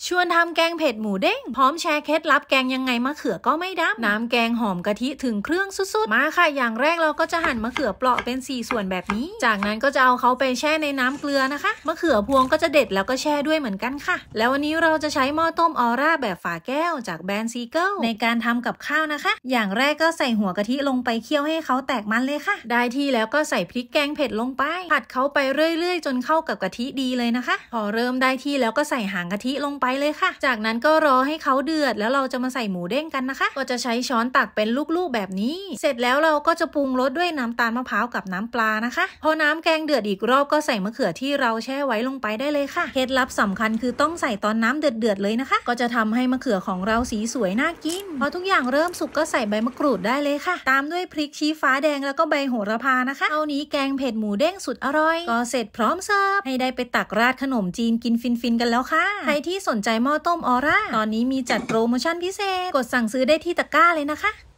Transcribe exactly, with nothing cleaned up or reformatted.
ชวนทำแกงเผ็ดหมูเด้งพร้อมแชร์เคล็ดลับแกงยังไงมะเขือก็ไม่ดำน้ำแกงหอมกะทิถึงเครื่องสุดๆมาค่ะอย่างแรกเราก็จะหั่นมะเขือเปราะเป็นสี่ส่วนแบบนี้จากนั้นก็จะเอาเขาไปแช่ในน้ำเกลือนะคะมะเขือพวงก็จะเด็ดแล้วก็แช่ด้วยเหมือนกันค่ะแล้ววันนี้เราจะใช้หม้อต้มออร่าแบบฝาแก้วจากแบรนด์ซีเกิลในการทำกับข้าวนะคะอย่างแรกก็ใส่หัวกะทิลงไปเคี่ยวให้เขาแตกมันเลยค่ะได้ที่แล้วก็ใส่พริกแกงเผ็ดลงไปผัดเขาไปเรื่อยๆจนเข้ากับกะทิดีเลยนะคะพอเริ่มได้ที่แล้วก็ใส่หางกะทิลงไปเลยค่ะจากนั้นก็รอให้เขาเดือดแล้วเราจะมาใส่หมูเด้งกันนะคะก็จะใช้ช้อนตักเป็นลูกๆแบบนี้เสร็จแล้วเราก็จะปรุงรสด้วยน้ำตาลมะพร้าวกับน้ำปลานะคะพอน้ำแกงเดือดอีกรอบก็ใส่มะเขือที่เราแช่ไว้ลงไปได้เลยค่ะเคล็ดลับสำคัญคือต้องใส่ตอนน้ำเดือดๆเลยนะคะก็จะทำให้มะเขือของเราสีสวยน่ากินพอทุกอย่างเริ่มสุกก็ใส่ใบมะกรูดได้เลยค่ะตามด้วยพริกชี้ฟ้าแดงแล้วก็ใบโหระพานะคะเท่านี้แกงเผ็ดหมูเด้งสุดอร่อยก็เสร็จพร้อมเสิร์ฟให้ได้ไปตักราดขนมจีนกินฟินๆกันแล้วค่ะใครที่สนใจหม้อต้มออร่าตอนนี้มีจัดโปรโมชั่นพิเศษกดสั่งซื้อได้ที่ตะกร้าเลยนะคะ